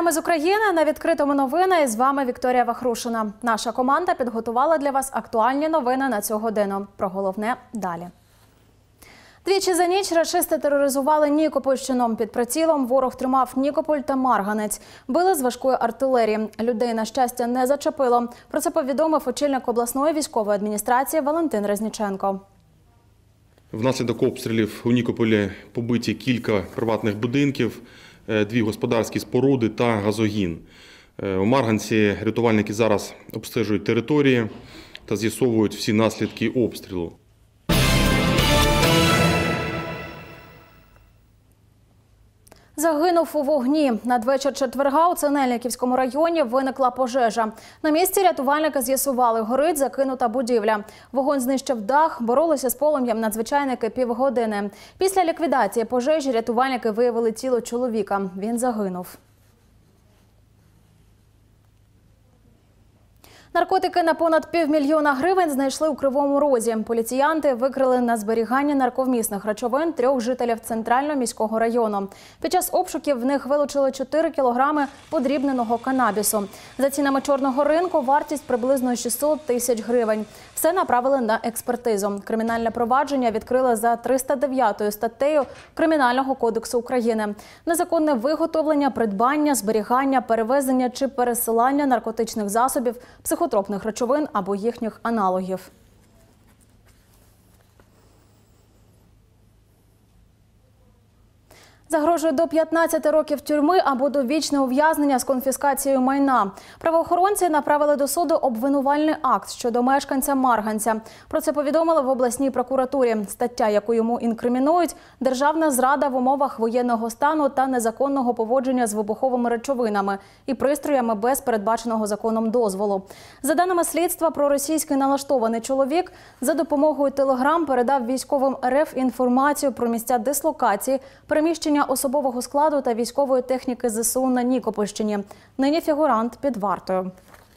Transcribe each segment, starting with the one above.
Прямо з України на відкритому новини. І з вами Вікторія Вахрушина. Наша команда підготувала для вас актуальні новини на цю годину. Про головне далі. Двічі за ніч рашисти тероризували Нікопольщину. Під прицілом ворог тримав Нікополь та Марганець. Били з важкої артилерії. Людей, на щастя, не зачепило. Про це повідомив очільник обласної військової адміністрації Валентин Резніченко. Внаслідок обстрілів у Нікополі побиті кілька приватних будинків, 2 господарські споруди та газогін. У Марганці рятувальники зараз обстежують території та з'ясовують всі наслідки обстрілу. Загинув у вогні. Надвечір четверга у Синельниківському районі виникла пожежа. На місці рятувальники з'ясували, горить закинута будівля. Вогонь знищив дах, боролися з полум'ям надзвичайники півгодини. Після ліквідації пожежі рятувальники виявили тіло чоловіка. Він загинув. Наркотики на понад $500 000 знайшли у Кривому Розі. Поліціянти викрили на зберігання нарковмісних речовин 3 жителів Центрального міського району. Під час обшуків в них вилучили 4 кілограми подрібненого канабісу. За цінами чорного ринку вартість приблизно 600 тисяч гривень. Все направили на експертизу. Кримінальне провадження відкрили за 309 статтею Кримінального кодексу України. Незаконне виготовлення, придбання, зберігання, перевезення чи пересилання наркотичних засобів, психотропних речовин або їхніх аналогів. Загрожує до 15 років тюрми або довічне ув'язнення з конфіскацією майна. Правоохоронці направили до суду обвинувальний акт щодо мешканця Марганця. Про це повідомили в обласній прокуратурі. Стаття, яку йому інкримінують – державна зрада в умовах воєнного стану та незаконного поводження з вибуховими речовинами і пристроями без передбаченого законом дозволу. За даними слідства, проросійський налаштований чоловік за допомогою телеграм передав військовим РФ інформацію про місця дислокації, переміщення особового складу та військової техніки ЗСУ на Нікопольщині. Нині фігурант під вартою.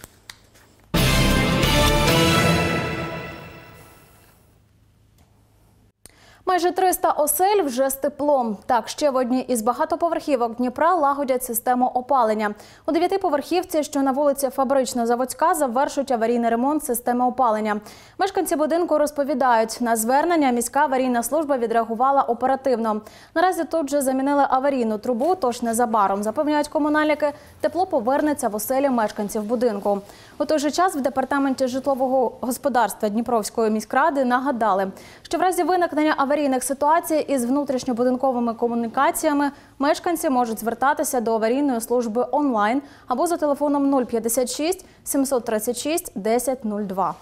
Майже 300 осель вже з теплом. Так, ще в одній із багатоповерхівок Дніпра лагодять систему опалення. У 9-поверхівці, що на вулиці Фабрично-Заводська, завершують аварійний ремонт системи опалення. Мешканці будинку розповідають, на звернення міська аварійна служба відреагувала оперативно. Наразі тут вже замінили аварійну трубу, тож незабаром, запевняють комунальники, тепло повернеться в оселі мешканців будинку. У той же час в департаменті житлового господарства Дніпровської міськради нагадали, що в разі виникнення аварійних ситуацій із внутрішньобудинковими комунікаціями мешканці можуть звертатися до аварійної служби онлайн або за телефоном 056 736 1002.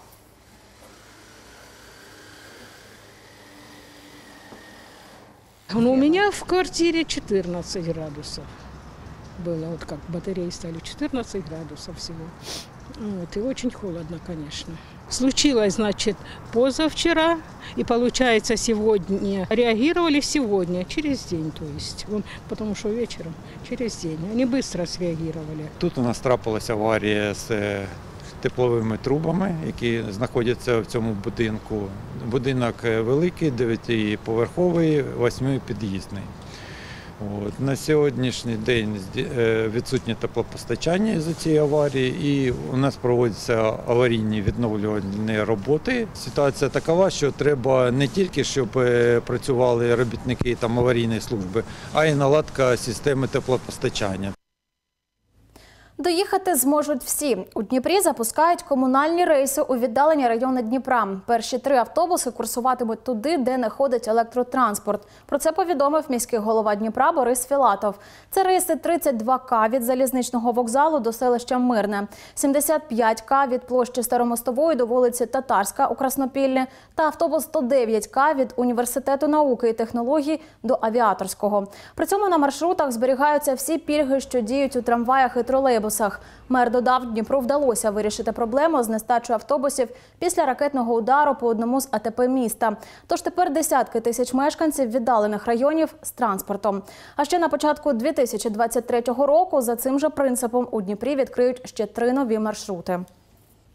У меня в квартире 14 градусов было, вот как батареи стали, 14 градусов всего. Вот, и очень холодно, конечно. Случилось, значит, позавчера, и получается сегодня. Реагировали сегодня, через день, то есть, потому что вечером, через день. Они быстро среагировали. Тут у нас трапилася аварія з тепловими трубами, які знаходяться в цьому будинку. Будинок великий, 9-поверховий, 8-під'їзний. На сьогоднішній день відсутнє теплопостачання з цієї аварії і у нас проводяться аварійні відновлювальні роботи. Ситуація такова, що треба не тільки, щоб працювали робітники аварійної служби, а й наладка системи теплопостачання. Доїхати зможуть всі. У Дніпрі запускають комунальні рейси у віддалені райони Дніпра. Перші 3 автобуси курсуватимуть туди, де не ходить електротранспорт. Про це повідомив міський голова Дніпра Борис Філатов. Це рейси 32К від залізничного вокзалу до селища Мирне, 75К від площі Старомостової до вулиці Татарська у Краснопіллі та автобус 109К від Університету науки і технологій до Авіаторського. При цьому на маршрутах зберігаються всі пільги, що діють у трамваях і тролейбусах. Мер додав, Дніпру вдалося вирішити проблему з нестачою автобусів після ракетного удару по одному з АТП міста. Тож тепер десятки тисяч мешканців віддалених районів з транспортом. А ще на початку 2023 року за цим же принципом у Дніпрі відкриють ще 3 нові маршрути.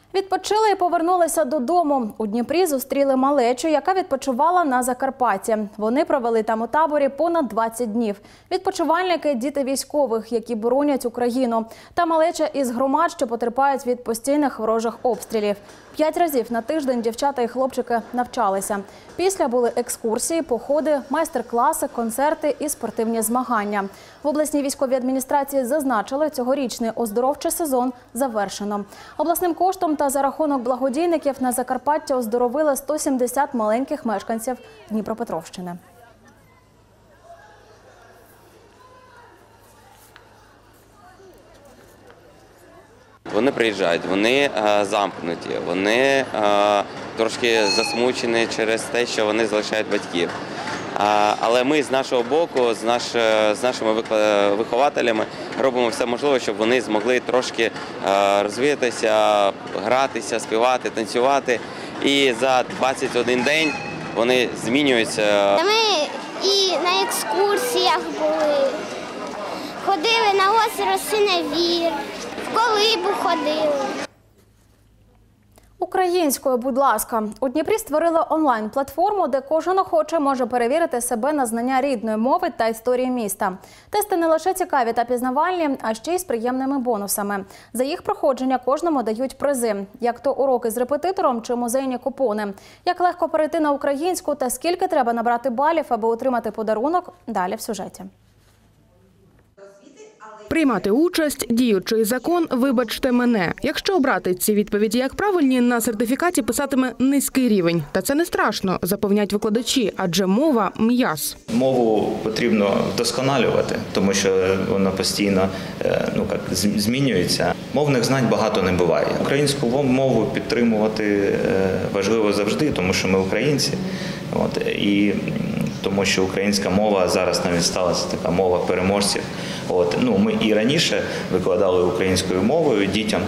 Відпочили і повернулися додому. У Дніпрі зустріли малечу, яка відпочивала на Закарпатті. Вони провели там у таборі понад 20 днів. Відпочивальники – діти військових, які боронять Україну. Та малеча із громад, що потерпають від постійних ворожих обстрілів. 5 разів на тиждень дівчата і хлопчики навчалися. Після були екскурсії, походи, майстер-класи, концерти і спортивні змагання. В обласній військовій адміністрації зазначили, цьогорічний оздоровчий сезон завершено. Обласним коштом та за рахунок благодійників на Закарпаття оздоровили 170 маленьких мешканців Дніпропетровщини. Вони приїжджають, вони замкнуті, вони трошки засмучені через те, що вони залишають батьків. Але ми з нашого боку, з нашими вихователями робимо все можливе, щоб вони змогли трошки розвитися, гратися, співати, танцювати. І за 21 день вони змінюються. Ми і на екскурсіях були, ходили на озеро Синевір, в Колибу ходили. Українською, будь ласка. У Дніпрі створили онлайн-платформу, де кожен охочий може перевірити себе на знання рідної мови та історії міста. Тести не лише цікаві та пізнавальні, а ще й з приємними бонусами. За їх проходження кожному дають призи, як то уроки з репетитором чи музейні купони. Як легко перейти на українську та скільки треба набрати балів, аби отримати подарунок – далі в сюжеті. Приймати участь, діючий закон, вибачте мене. Якщо обрати ці відповіді як правильні, на сертифікаті писатиме низький рівень. Та це не страшно, запевняють викладачі, адже мова – м'яз. Мову потрібно вдосконалювати, тому що вона постійно змінюється. Мовних знань багато не буває. Українську мову підтримувати важливо завжди, тому що ми українці. І тому що українська мова зараз навіть сталася така мова переможців. Ми і раніше викладали українською мовою дітям,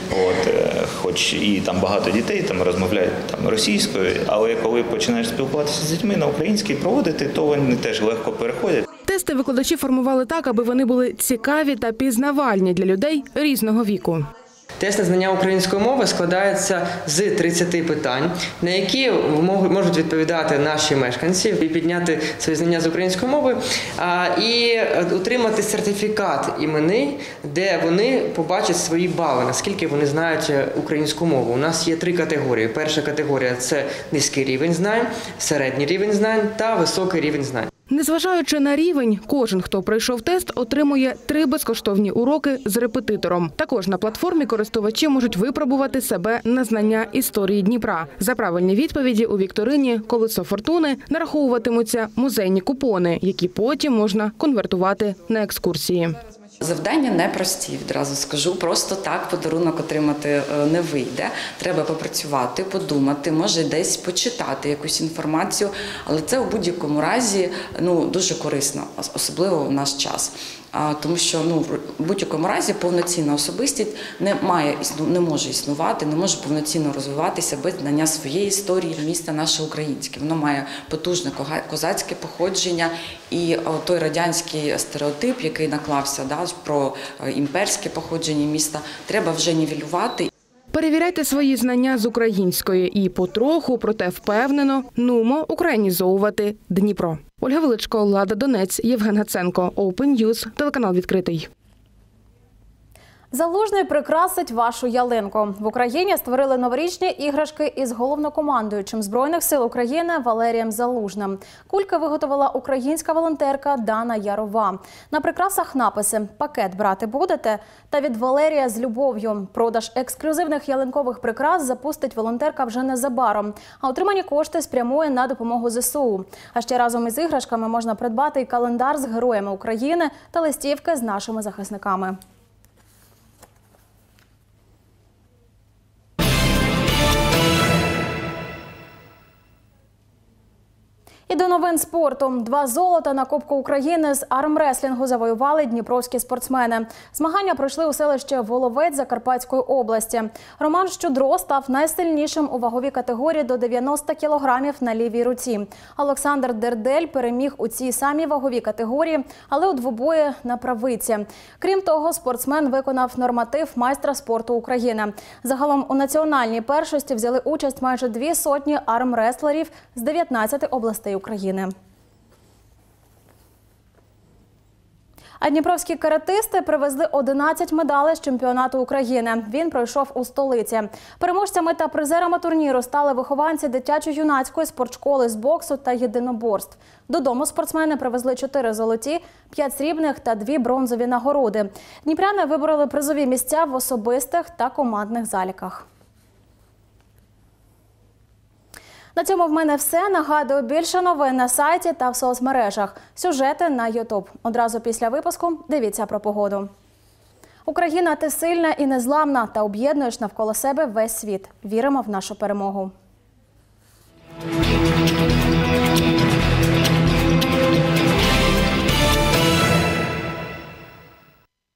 хоч і там багато дітей розмовляють російською, але коли починаєш спілкуватися з дітьми на українській проводити, то вони теж легко переходять. Тести викладачі формували так, аби вони були цікаві та пізнавальні для людей різного віку. Тест на знання української мови складається з 30 питань, на які можуть відповідати наші мешканці, і підняти свої знання з української мови і отримати сертифікат іменний, де вони побачать свої бали, наскільки вони знають українську мову. У нас є 3 категорії. Перша категорія – це низький рівень знань, середній рівень знань та високий рівень знань. Незважаючи на рівень, кожен, хто пройшов тест, отримує 3 безкоштовні уроки з репетитором. Також на платформі користувачі можуть випробувати себе на знання історії Дніпра. За правильні відповіді у вікторині «Колесо фортуни» нараховуватимуться музейні купони, які потім можна конвертувати на екскурсії. Завдання непрості, відразу скажу. Просто так подарунок отримати не вийде. Треба попрацювати, подумати, може десь почитати якусь інформацію. Але це у будь-якому разі дуже корисно, особливо в наш час. Тому що в будь-якому разі повноцінна особистість не може існувати, не може повноцінно розвиватися без знання своєї історії, міста наше українське. Воно має потужне козацьке походження і той радянський стереотип, який наклався про імперське походження міста, треба вже нівелювати. Перевіряйте свої знання з української і потроху, проте впевнено, нумо українізовувати Дніпро. Ольга Величко, Лада Донець, Євген Гаценко, Open News, телеканал «Відкритий». Залужний прикрасить вашу ялинку. В Україні створили новорічні іграшки із головнокомандуючим Збройних сил України Валерієм Залужним. Кульки виготовила українська волонтерка Дана Ярова. На прикрасах написи «Пакет брати будете» та «Від Валерія з любов'ю». Продаж ексклюзивних ялинкових прикрас запустить волонтерка вже незабаром, а отримані кошти спрямує на допомогу ЗСУ. А ще разом із іграшками можна придбати і календар з героями України та листівки з нашими захисниками. І до новин спорту. 2 золота на Кубку України з армреслінгу завоювали дніпровські спортсмени. Змагання пройшли у селищі Воловець Закарпатської області. Роман Щудро став найсильнішим у ваговій категорії до 90 кілограмів на лівій руці. Олександр Дердель переміг у цій самій ваговій категорії, але у двобої на правиці. Крім того, спортсмен виконав норматив майстра спорту України. Загалом у національній першості взяли участь майже 200 армреслерів з 19 областей України. А дніпровські каратисти привезли 11 медалей з чемпіонату України. Він пройшов у столиці. Переможцями та призерами турніру стали вихованці дитячо-юнацької спортшколи з боксу та єдиноборств. Додому спортсмени привезли 4 золоті, 5 срібних та 2 бронзові нагороди. Дніпряни вибороли призові місця в особистих та командних заліках. На цьому в мене все. Нагадую, більше новин на сайті та в соцмережах. Сюжети на YouTube. Одразу після випуску дивіться про погоду. Україна, ти сильна і незламна та об'єднуєш навколо себе весь світ. Віримо в нашу перемогу.